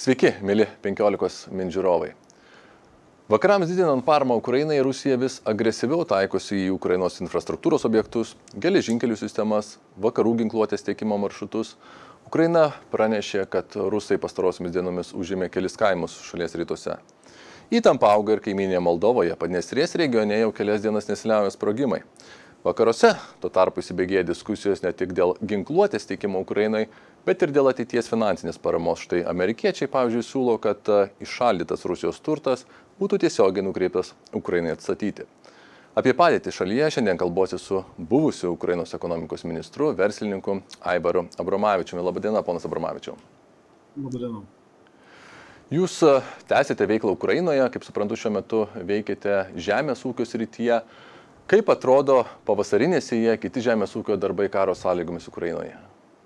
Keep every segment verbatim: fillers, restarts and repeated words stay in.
Sveiki, mėly penkiolikos min žiūrovai. Vakarams didinant paramą Ukrainai, Rusija vis agresyviau taikosi į Ukrainos infrastruktūros objektus, geležinkelių sistemas, vakarų ginkluotės tiekimo maršrutus. Ukraina pranešė, kad rusai pastarosiomis dienomis užėmė kelis kaimus šalies rytuose. Įtampa auga ir kaimynėje Moldovoje, Padniestrės regione jau kelias dienas nesiliauja sprogimai. Vakaruose tuo tarpu įsibėgėja diskusijos ne tik dėl ginkluotės teikimo Ukrainai, bet ir dėl ateities finansinės paramos. Štai amerikiečiai, pavyzdžiui, siūlo, kad įšaldytas Rusijos turtas būtų tiesiogiai nukreiptas Ukrainai atstatyti. Apie padėtį šalyje šiandien kalbuosi su buvusiu Ukrainos ekonomikos ministru, verslininku Aivaru Abromavičiumi. Labadiena, ponas Abromavičiau. Labadiena. Jūs tęsite veiklą Ukrainoje, kaip suprantu, šiuo metu veikite žemės ūkio srityje. Kaip atrodo pavasarinės sėja kiti žemės ūkio darbai karo sąlygomis Ukrainoje?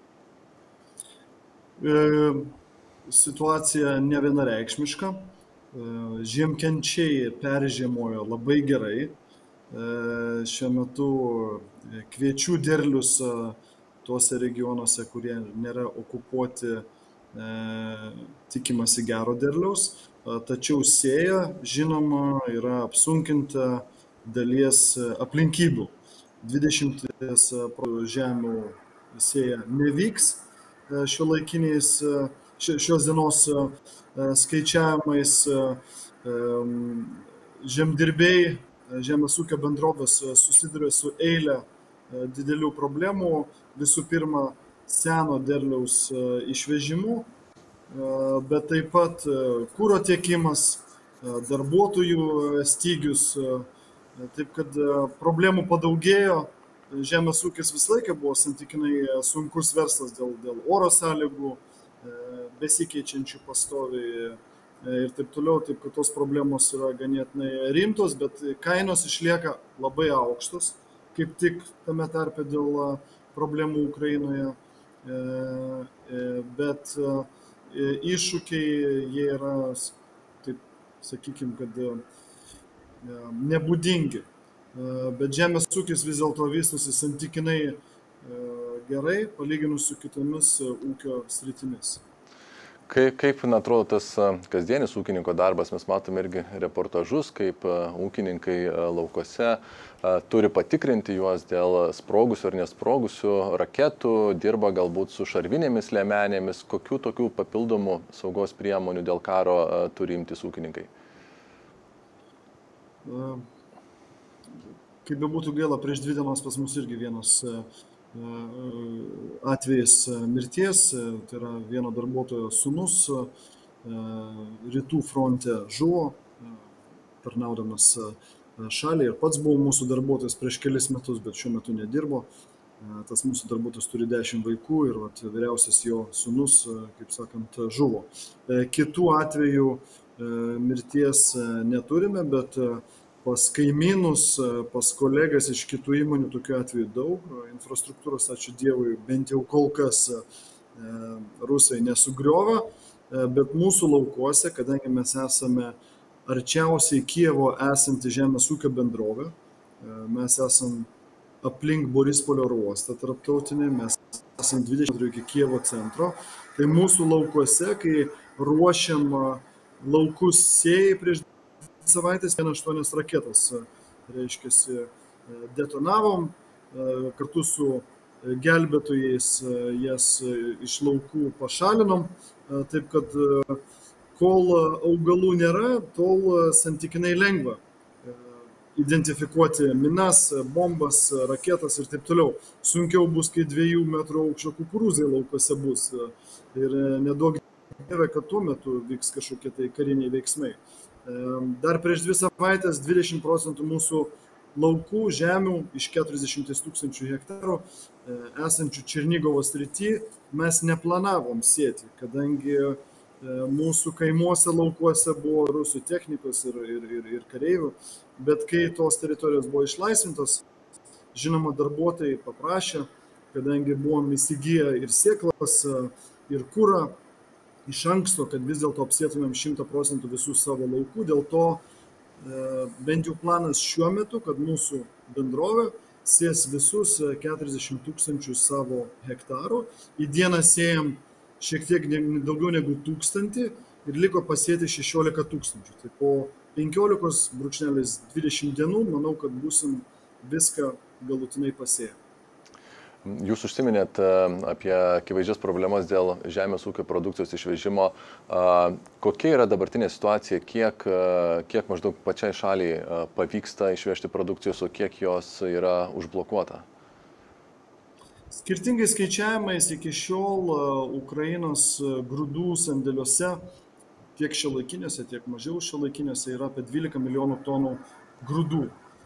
E, situacija nevienareikšmiška. E, žiemkenčiai peržiemojo labai gerai. E, šiuo metu kviečių derlius tuose regionuose, kurie nėra okupuoti, e, tikimasi gero derliaus. E, tačiau sėja, žinoma, yra apsunkinta dalies aplinkybių. dvidešimt žemių sėja nevyks šiuolaikiniais šios dienos skaičiavimais. Žemdirbiai, žemės ūkio bendrovės susiduria su eilė didelių problemų. Visų pirma, seno derliaus išvežimu, bet taip pat kuro tiekimas, darbuotojų stygius. Taip kad problemų padaugėjo. Žemės ūkis visą laiką buvo santykinai sunkus verslas dėl, dėl oro sąlygų, besikeičiančių pastoviai ir taip toliau. Taip kad tos problemos yra ganėtinai rimtos, bet kainos išlieka labai aukštos, kaip tik tame tarpe dėl problemų Ukrainoje. Bet iššūkiai jie yra, taip sakykime, kad nebūdingi, bet žemės ūkis vis dėlto vystosi santykinai gerai, palyginus su kitomis ūkio sritimis. Kaip, kaip atrodo tas kasdienis ūkininko darbas? Mes matome irgi reportažus, kaip ūkininkai laukose turi patikrinti juos dėl sprogusių ar nesprogusių raketų, dirba galbūt su šarvinėmis liemenėmis. Kokių tokių papildomų saugos priemonių dėl karo turi imtis ūkininkai? Kaip be būtų gaila, prieš dvi dienas pas mus irgi vienas atvejis mirties, tai yra vieno darbuotojo sūnus rytų fronte žuvo, tarnaudamas šaliai, ir pats buvo mūsų darbuotojas prieš kelis metus, bet šiuo metu nedirbo. Tas mūsų darbuotojas turi dešimt vaikų ir vat, vyriausias jo sūnus, kaip sakant, žuvo. Kitų atvejų mirties neturime, bet pas kaimynus, pas kolegas iš kitų įmonių tokių atvejų daug. Infrastruktūros, ačiū Dievui, bent jau kol kas rusai nesugriovė, bet mūsų laukuose, kadangi mes esame arčiausiai Kijevo esanti žemės ūkio bendrovė, mes esam aplink Borispolio oro uostą tarptautinį, mes esam dvidešimt kilometrų iki Kijevo centro, tai mūsų laukuose, kai ruošiam laukus sėjai prieš savaitės, vienas aštuonias raketas, reiškiasi, detonavom, kartu su gelbėtojais jas iš laukų pašalinom, taip kad kol augalų nėra, tol santykinai lengva identifikuoti minas, bombas, raketas ir taip toliau. Sunkiau bus, kai dviejų metrų aukščio kukurūzai laukose bus ir neduok dieve, kad tuo metu vyks kažkokie tai kariniai veiksmai. Dar prieš dvi savaitės dvidešimt procentų mūsų laukų žemių iš keturiasdešimt tūkstančių hektarų esančių Černigovo srity mes neplanavom sėti, kadangi mūsų kaimuose laukuose buvo rusų technikos ir, ir, ir, ir kareivių, bet kai tos teritorijos buvo išlaisvintos, žinoma, darbuotojai paprašė, kadangi buvom įsigiję ir sėklas, ir kurą iš anksto, kad vis dėlto apsėtumėm šimtą procentų visų savo laukų. Dėl to bent jau planas šiuo metu, kad mūsų bendrovė sės visus keturiasdešimt tūkstančių savo hektarų. Į dieną sėjam šiek tiek daugiau negu tūkstantį ir liko pasėti šešiolika tūkstančių. Tai po penkiolikos dvidešimt dienų manau, kad būsim viską galutinai pasėję. Jūs užsiminėt apie akivaizdžias problemas dėl žemės ūkio produkcijos išvežimo. Kokia yra dabartinė situacija, kiek, kiek maždaug pačiai šaliai pavyksta išvežti produkcijos, o kiek jos yra užblokuota? Skirtingais skaičiavimais iki šiol Ukrainos grūdų sandėliuose, tiek šiuolaikiniuose, tiek mažiau šiuolaikiniuose, yra apie dvylika milijonų tonų grūdų.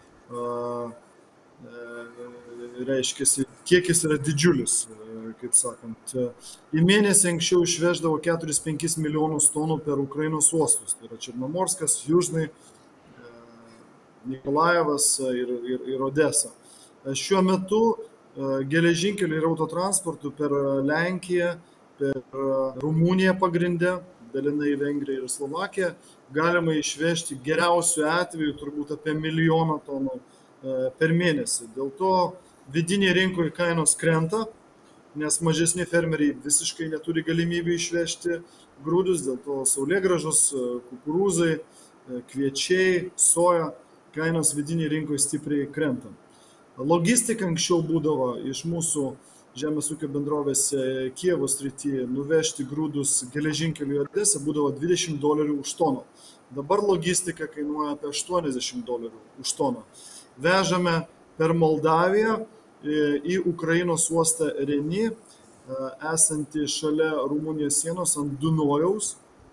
Reiškia, kiekis yra didžiulis, kaip sakant. Į mėnesį anksčiau išveždavo keturis penkis milijonus tonų per Ukrainos uostus. Tai yra Černomorskas, Južnai, Nikolajevas ir, ir, ir Odesa. Šiuo metu geležinkelių ir autotransportų per Lenkiją, per Rumuniją pagrindę, dalinai Vengriją ir Slovakiją, galima išvežti geriausiu atveju turbūt apie milijoną tonų per mėnesį. Dėl to vidinėje rinkoje kainos krenta, nes mažesni fermeriai visiškai neturi galimybių išvežti grūdus, dėl to saulėgrąžos, kukurūzai, kviečiai, soja, kainos vidinėje rinkoje stipriai krenta. Logistika anksčiau būdavo iš mūsų žemės ūkio bendrovės Kijevo srityje nuvežti grūdus geležinkeliu į Odesą būdavo dvidešimt dolerių už toną. Dabar logistika kainuoja apie aštuoniasdešimt dolerių už toną. Vežame per Moldaviją į Ukrainos uostą Reni, esantį šalia Rumunijos sienos ant Dunojaus.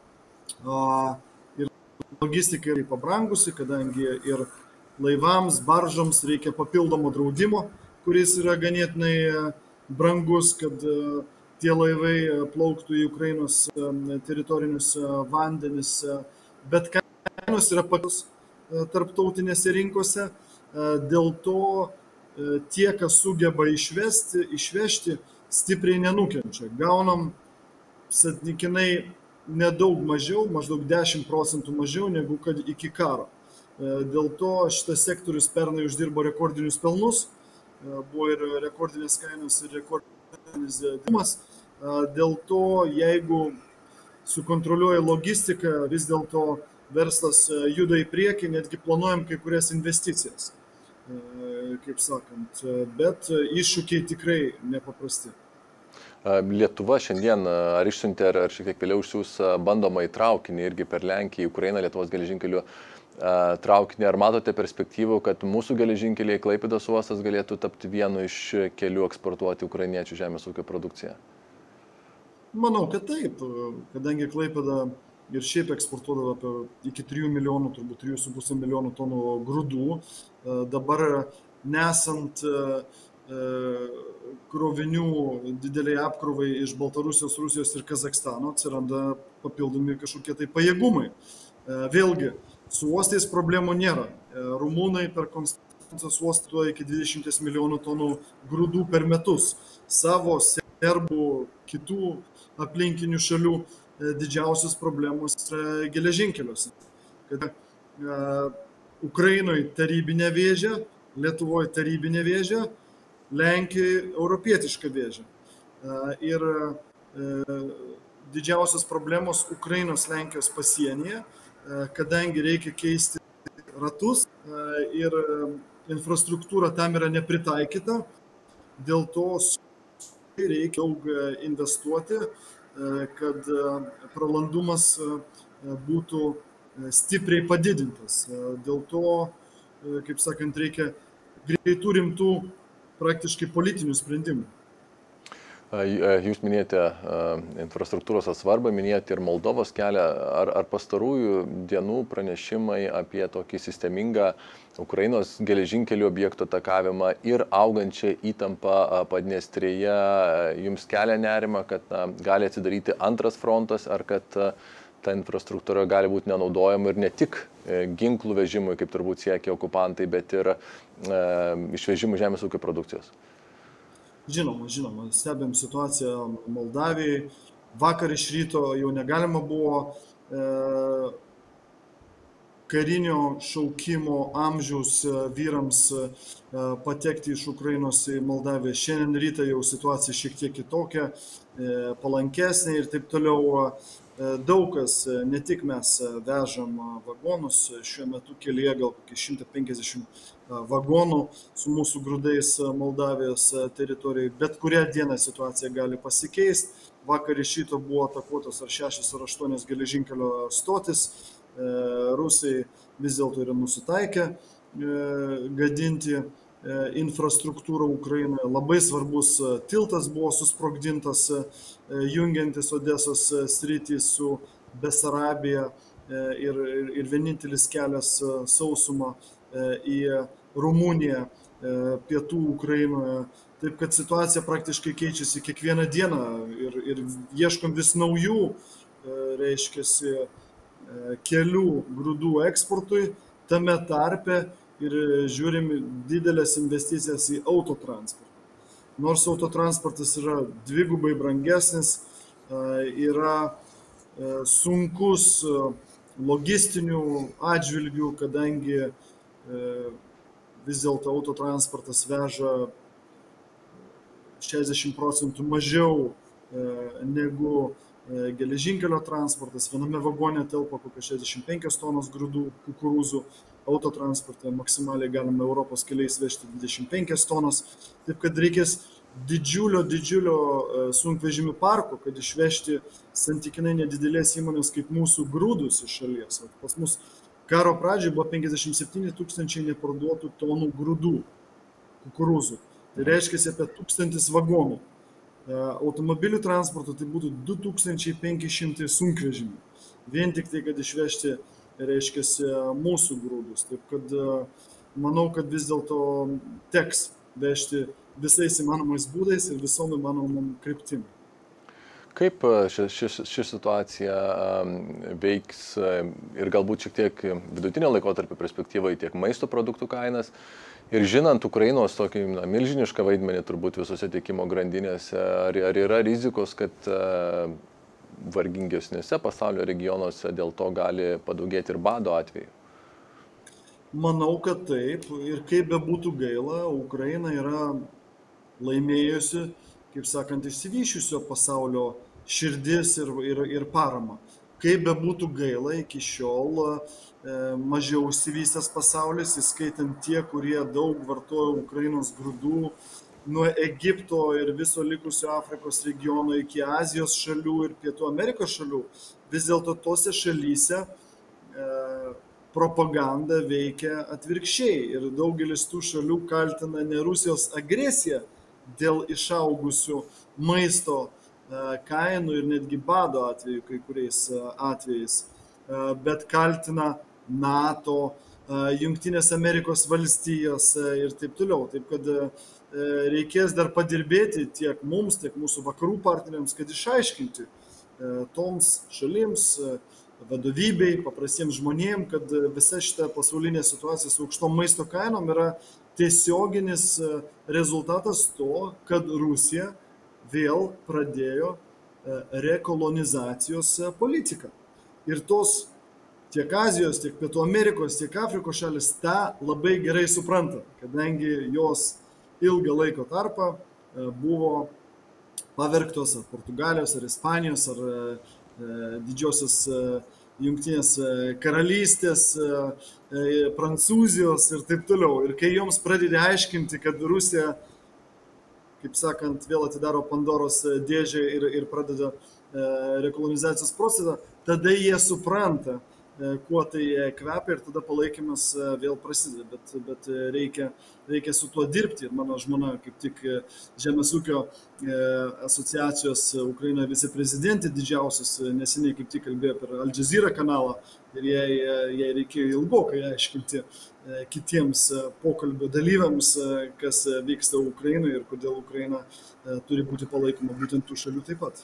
Ir logistika yra pabrangusi, kadangi ir laivams, baržoms reikia papildomo draudimo, kuris yra ganėtinai brangus, kad tie laivai plauktų į Ukrainos teritorinius vandenis. Bet kainos yra pakilusios tarptautinėse rinkose. Dėl to tie, kas sugeba išvesti, išvežti, stipriai nenukenčia. Gaunam santykinai nedaug mažiau, maždaug dešimt procentų mažiau negu kad iki karo. Dėl to šitas sektorius pernai uždirbo rekordinius pelnus, buvo ir rekordinės kainos, ir rekordinis dimas. Dėl to, jeigu sukontroliuoja logistiką, vis dėlto verslas juda į priekį, netgi planuojam kai kurias investicijas, kaip sakant, bet iššūkiai tikrai nepaprasti. Lietuva šiandien ar išsiuntė, ar šiek tiek vėliau išsiųs bandomą į traukinį irgi per Lenkiją, Ukrainą, Lietuvos geležinkelių traukinį. Ar matote perspektyvų, kad mūsų geležinkeliai Klaipėdos uostas galėtų tapti vienu iš kelių eksportuoti ukrainiečių žemės ūkio produkciją? Manau, kad taip, kadangi Klaipėda ir šiaip eksportuodavo apie iki trijų milijonų, turbūt trijų su puse milijonų tonų grūdų. Dabar nesant krovinių dideliai apkrovai iš Baltarusijos, Rusijos ir Kazakstano atsiranda papildomi kažkokie tai pajėgumai. Vėlgi, su uostais problemų nėra. Rumunai per Konstancijos uostą iki dvidešimt milijonų tonų grūdų per metus. Savo, serbų, kitų aplinkinių šalių didžiausios problemos yra geležinkeliuose. Kad Ukrainoje tarybinė vėžė, Lietuvoje tarybinė vėžė, Lenkijoje europietiška vėžė. Ir didžiausios problemos Ukrainos Lenkijos pasienyje, kadangi reikia keisti ratus ir infrastruktūra tam yra nepritaikyta, dėl to reikia daug investuoti, kad pralandumas būtų stipriai padidintas. Dėl to, kaip sakant, reikia greitų rimtų praktiškai politinių sprendimų. Jūs minėjote infrastruktūros svarbą, minėjote ir Moldovos kelią. Ar, ar pastarųjų dienų pranešimai apie tokį sistemingą Ukrainos geležinkelių objektų atakavimą ir augančią įtampą Padniestrėje jums kelia nerimą, kad na, gali atsidaryti antras frontas, ar kad ta infrastruktūra gali būti nenaudojama ir ne tik ginklų vežimui, kaip turbūt siekia okupantai, bet ir e, išvežimų žemės ūkio produkcijos? Žinoma, žinoma, stebėm situaciją Moldavijai. Vakar iš ryto jau negalima buvo e, karinio šaukimo amžiaus vyrams e, patekti iš Ukrainos į Moldaviją. Šiandien rytą jau situacija šiek tiek kitokia, e, palankesnė ir taip toliau. E, daug kas, ne tik mes vežam vagonus, šiuo metu kelyje gal kokį šimtą penkiasdešimt vagonų su mūsų grūdais Moldavijos teritorijai, bet kurią dieną situacija gali pasikeisti. Vakar iš ryto buvo atakuotos ar šešios ar aštuonios geležinkelio stotis, rusai vis dėlto yra nusitaikę gadinti infrastruktūrą Ukrainoje. Labai svarbus tiltas buvo susprogdintas, jungiantis Odesos sritį su Besarabija ir, ir, ir vienintelis kelias sausuma į Rumuniją, pietų Ukrainoje. Taip kad situacija praktiškai keičiasi kiekvieną dieną ir, ir ieškom vis naujų, reiškiasi, kelių grūdų eksportui, tame tarpe ir žiūrim didelės investicijas į autotransportą. Nors autotransportas yra dvigubai brangesnis, yra sunkus logistinių atžvilgių, kadangi vis dėlto autotransportas veža šešiasdešimt procentų mažiau negu geležinkelio transportas. Viename vagone telpa kokios šešiasdešimt penkios tonos grūdų, kukurūzų, autotransporte maksimaliai galima Europos keliais vežti dvidešimt penkias tonas. Taip kad reikės didžiulio, didžiulio sunkvežimių parko, kad išvežti santykinai nedidelės įmonės kaip mūsų grūdus iš šalies. Pas mus karo pradžioje buvo penkiasdešimt septyni tūkstančiai neparduotų tonų grūdų, kukurūzų. Tai reiškia apie tūkstantis vagonų. Automobilių transporto tai būtų du tūkstančiai penki šimtai sunkvežimių. Vien tik tai, kad išvežti, reiškia, mūsų grūdus. Taip kad manau, kad vis dėlto teks vežti visais įmanomais būdais ir visom įmanomom kryptim. Kaip ši, ši, ši situacija veiks ir galbūt šiek tiek vidutinio laikotarpio perspektyvai tiek maisto produktų kainas ir žinant Ukrainos tokį na, milžinišką vaidmenį turbūt visose tiekimo grandinėse, ar, ar yra rizikos, kad vargingesniuose pasaulio regionuose dėl to gali padaugėti ir bado atveju? Manau, kad taip. Ir kaip bebūtų gaila, Ukraina yra laimėjusi, kaip sakant, išsivyščiusio pasaulio širdis ir, ir, ir parama. Kaip bebūtų gaila, iki šiol e, mažiau išsivystęs pasaulis, įskaitant tie, kurie daug vartoja Ukrainos grūdų, nuo Egipto ir viso likusio Afrikos regiono iki Azijos šalių ir Pietų Amerikos šalių, vis dėlto tose šalyse e, propaganda veikia atvirkščiai. Ir daugelis tų šalių kaltina ne Rusijos agresiją dėl išaugusių maisto kainų ir netgi bado atveju kai kuriais atvejais, bet kaltina NATO, Jungtinės Amerikos valstijos ir taip toliau. Taip kad reikės dar padirbėti tiek mums, tiek mūsų vakarų partneriams, kad išaiškinti toms šalims, vadovybei, paprastiems žmonėms, kad visa šita pasaulinė situacija su aukštom maisto kainom yra tiesioginis rezultatas to, kad Rusija vėl pradėjo rekolonizacijos politiką. Ir tos tiek Azijos, tiek Pietų Amerikos, tiek Afrikos šalis tą labai gerai supranta, kadangi jos ilgą laiko tarpą buvo pavergtos ar Portugalijos, ar Ispanijos, ar didžiosios Jungtinės karalystės, Prancūzijos ir taip toliau. Ir kai joms pradedi aiškinti, kad Rusija, kaip sakant, vėl atidaro Pandoros dėžę ir, ir pradeda rekolonizacijos procesą, tada jie supranta, kuo tai kvepia ir tada palaikymas vėl prasideda. Bet, bet reikia, reikia su tuo dirbti. Ir mano žmona, kaip tik Žemės ūkio asociacijos Ukrainoje viceprezidentė didžiausias, neseniai kaip tik kalbėjo per Al Jazeera kanalą ir jai, jai reikėjo ilgokai aiškinti kitiems pokalbio dalyviams, kas vyksta Ukrainoje ir kodėl Ukraina turi būti palaikoma būtent tų šalių taip pat.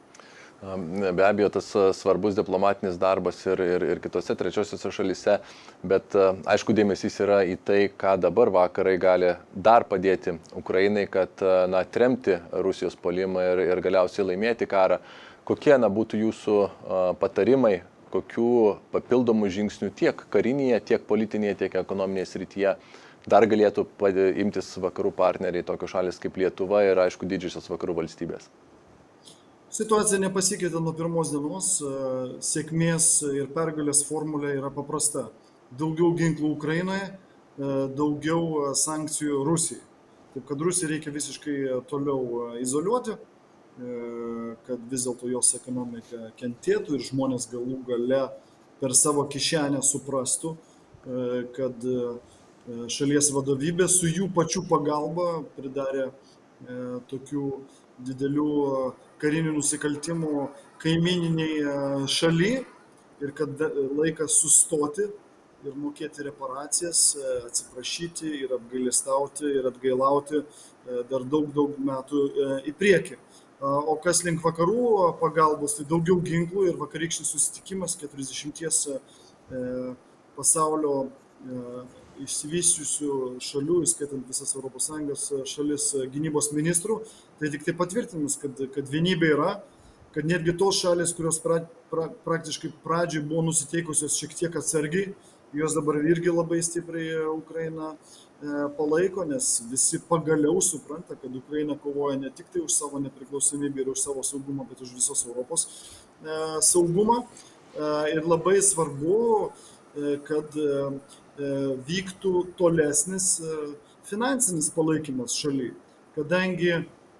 Be abejo, tas svarbus diplomatinis darbas ir, ir, ir kitose trečiosiuose šalyse, bet aišku, dėmesys yra į tai, ką dabar vakarai gali dar padėti Ukrainai, kad na, tremti Rusijos puolimą ir, ir galiausiai laimėti karą. Kokie na, būtų jūsų patarimai, kokių papildomų žingsnių tiek karinėje, tiek politinėje, tiek ekonominėje srityje dar galėtų imtis vakarų partneriai, tokios šalis kaip Lietuva ir aišku didžiosios vakarų valstybės? Situacija nepasikeitė nuo pirmos dienos, sėkmės ir pergalės formulė yra paprasta. Daugiau ginklų Ukrainoje, daugiau sankcijų Rusijai. Taip kad Rusijai reikia visiškai toliau izoliuoti, kad vis dėlto jos ekonomika kentėtų ir žmonės galų gale per savo kišenę suprastų, kad šalies vadovybė su jų pačių pagalba pridarė tokių didelių karinių nusikaltimų kaimyniniai šaly ir kad laikas sustoti ir mokėti reparacijas, atsiprašyti ir apgailestauti ir atgailauti dar daug, daug metų į priekį. O kas link vakarų pagalbos, tai daugiau ginklų ir vakarykštis susitikimas keturiasdešimties pasaulio išsivystysių šalių, įskaitant visas Europos Sąjungos šalis gynybos ministrų, tai tik tai patvirtinimas, kad, kad vienybė yra, kad netgi tos šalis, kurios pra, pra, praktiškai pradžiai buvo nusiteikusios šiek tiek atsargiai, jos dabar irgi labai stipriai Ukrainą palaiko, nes visi pagaliau supranta, kad Ukraina kovoja ne tik tai už savo nepriklausomybę ir už savo saugumą, bet už visos Europos saugumą. Ir labai svarbu, kad vyktų tolesnis finansinis palaikymas šaliai, kadangi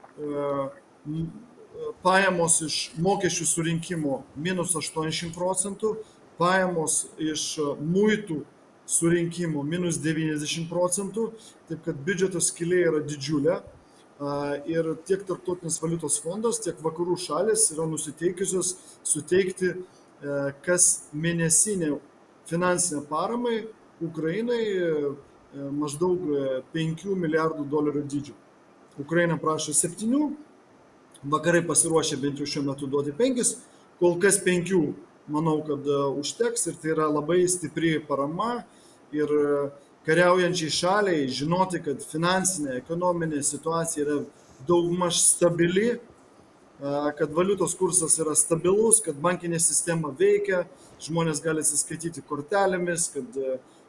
pajamos iš mokesčių surinkimo minus aštuoniasdešimt procentų, pajamos iš muitų surinkimo minus devyniasdešimt procentų, taip kad biudžeto skylė yra didžiulė ir tiek Tarptautinis valiutos fondas, tiek vakarų šalis yra nusiteikusios suteikti kas mėnesinę finansinę paramai Ukrainai maždaug penkių milijardų dolerių dydžio. Ukraina prašo septynių, vakarai pasiruošė bent jau šiuo metu duoti penkis, kol kas penkių manau, kad užteks ir tai yra labai stipri parama ir kariaujančiai šaliai žinoti, kad finansinė, ekonominė situacija yra daugmaž stabili, kad valiutos kursas yra stabilus, kad bankinė sistema veikia, žmonės gali atsiskaityti kortelėmis, kad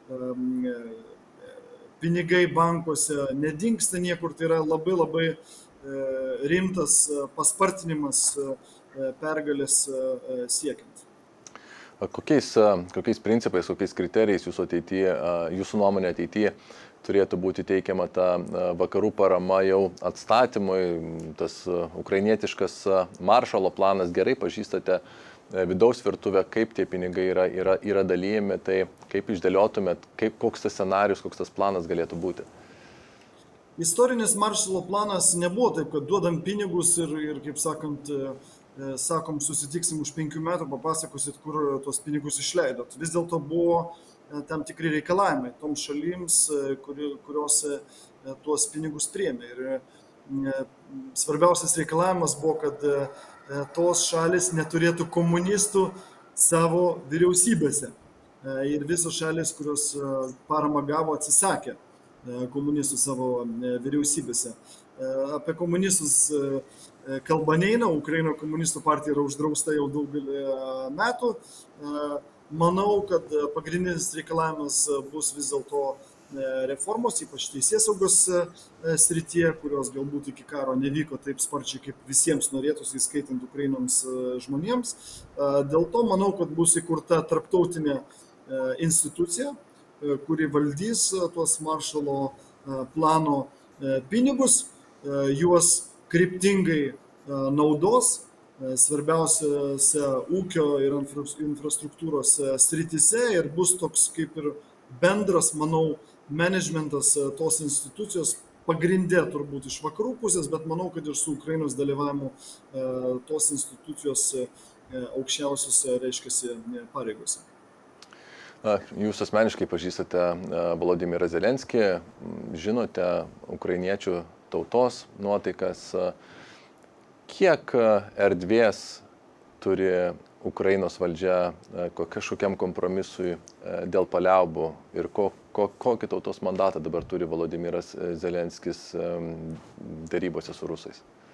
pinigai bankuose nedingsta niekur, tai yra labai labai rimtas paspartinimas pergalės siekiant. Kokiais, kokiais principais, kokiais kriterijais jūsų, ateityje, jūsų nuomonė ateityje turėtų būti teikiama ta vakarų parama jau atstatymui, tas ukrainietiškas maršalo planas, gerai pažįstate vidaus virtuvę, kaip tie pinigai yra, yra, yra dalyjami, tai kaip išdėliotumėt, kaip, koks tas scenarius, koks tas planas galėtų būti? Istorinis maršalo planas nebuvo taip, kad duodam pinigus ir, ir kaip sakant, sakom, susitiksim už penkių metų, papasakosit, kur tuos pinigus išleidot. Vis dėlto buvo tam tikri reikalavimai toms šalims, kuri, kurios tuos pinigus priėmė. Ir svarbiausias reikalavimas buvo, kad tos šalis neturėtų komunistų savo vyriausybėse. Ir visos šalis, kurios paramą gavo, atsisakė komunistų savo vyriausybėse. Apie komunistus kalba neina, Ukraino komunistų partija yra uždrausta jau daugelį metų. Manau, kad pagrindinis reikalavimas bus vis dėlto reformos, ypač teisėsaugos srityje, kurios galbūt iki karo nevyko taip sparčiai, kaip visiems norėtųsi, įskaitant Ukrainoms žmonėms. Dėl to manau, kad bus įkurta tarptautinė institucija, kuri valdys tuos maršalo plano pinigus, juos kryptingai naudos svarbiausiose ūkio ir infrastruktūros srityse ir bus toks kaip ir bendras, manau, managementas tos institucijos pagrindė turbūt iš vakarų pusės, bet manau, kad ir su Ukrainos dalyvavimu tos institucijos aukščiausiose, reiškiasi, pareigose. Jūs asmeniškai pažįstate Volodymyrą Zelenskį, žinote ukrainiečių tautos nuotaikas. Kiek erdvės turi Ukrainos valdžia kažkokiam kompromisui dėl paliaubų ir ko, ko, kokį tautos mandatą dabar turi Volodymyras Zelenskis derybose su rusais?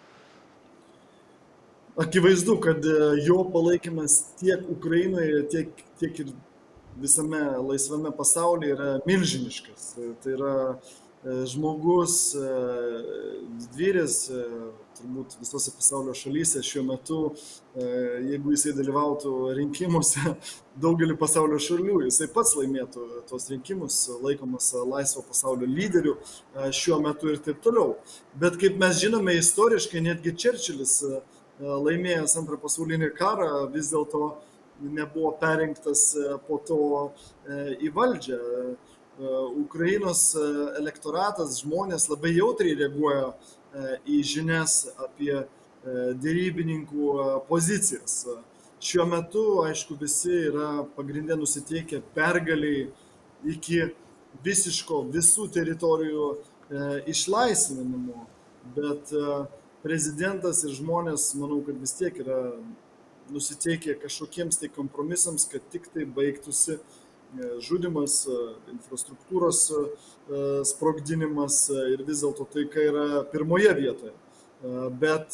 Akivaizdu, kad jo palaikymas tiek Ukrainoje, tiek, tiek ir visame laisvame pasaulyje yra milžiniškas. Tai yra žmogus, didvyris, turbūt visose pasaulio šalyse šiuo metu, jeigu jisai dalyvautų rinkimuose daugelį pasaulio šalių, jisai pats laimėtų tos rinkimus, laikomas laisvo pasaulio lyderiu šiuo metu ir taip toliau. Bet kaip mes žinome istoriškai, netgi Čerčilis, laimėjęs antrą pasaulinį karą, vis dėlto nebuvo perrinktas po to į valdžią. Ukrainos elektoratas, žmonės labai jautriai reaguoja į žinias apie dėrybininkų pozicijas. Šiuo metu, aišku, visi yra pagrindė nusiteikę pergaliai iki visiško visų teritorijų išlaisvinimo, bet prezidentas ir žmonės, manau, kad vis tiek yra nusiteikę kažkokiems tai kompromisams, kad tik tai baigtųsi žudimas, infrastruktūros sprogdinimas ir vis dėlto taika yra pirmoje vietoje. Bet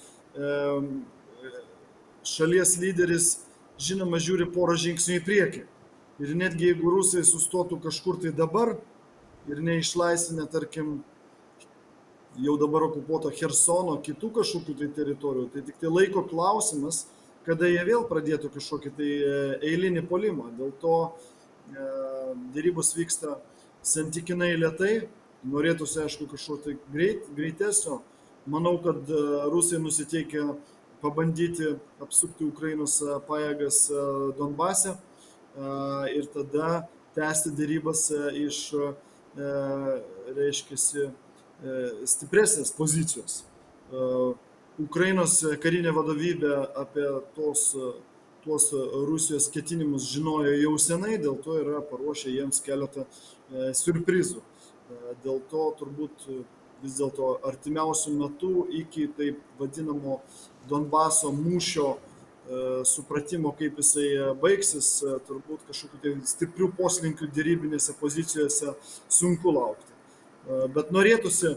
šalies lyderis, žinoma, žiūri porą žingsnių į priekį. Ir netgi jeigu rusai sustotų kažkur tai dabar ir neišlaisvinę, tarkim, jau dabar okupuoto Chersono, kitų kažkokių tai teritorijų, tai tik tai laiko klausimas, kada jie vėl pradėtų kažkokį tai eilinį puolimą. Dėl to dėrybos vyksta santykinai lėtai, norėtųsi, aišku, kažko tai greit, greitesnio. Manau, kad rusai nusiteikia pabandyti apsukti Ukrainos pajėgas Donbase ir tada tęsti dėrybas iš, reiškiasi, stipresnės pozicijos. Ukrainos karinė vadovybė apie tos tuos Rusijos ketinimus žinojo jau senai, dėl to yra paruošę jiems keletą siurprizų. Dėl to turbūt vis dėlto artimiausių metų iki taip vadinamo Donbaso mūšio supratimo, kaip jisai baigsis, turbūt kažkokių tai stiprių poslinkių dėrybinėse pozicijose sunku laukti. Bet norėtųsi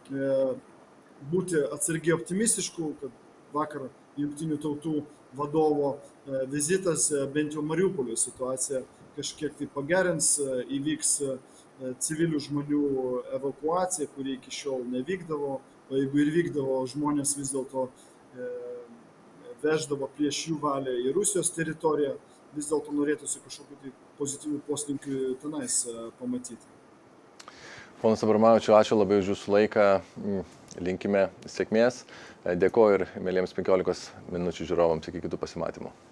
būti atsargiai optimistiškų, kad vakar Jungtinių tautų vadovo vizitas bent jau Mariupolio situaciją kažkiek tai pagerins, įvyks civilių žmonių evakuacija, kuri iki šiol nevykdavo, o jeigu ir vykdavo, žmonės vis dėlto veždavo prieš jų valią į Rusijos teritoriją, vis dėlto norėtųsi kažkokių tai pozityvių poslinkių tenais pamatyti. Ponas Abramavičiau, ačiū labai už jūsų laiką, linkime sėkmės, dėkoju ir mėlyjams penkiolikos minučių žiūrovams iki kitų pasimatymų.